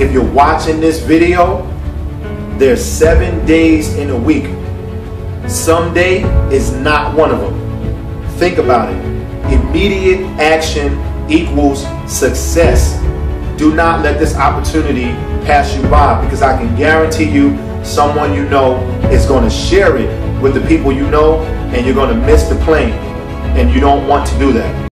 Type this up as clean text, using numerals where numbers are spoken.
If you're watching this video, there's 7 days in a week. Someday is not one of them. Think about it. Immediate action equals success. Do not let this opportunity pass you by, because I can guarantee you someone you know is going to share it with the people you know, and you're going to miss the plane, and you don't want to do that.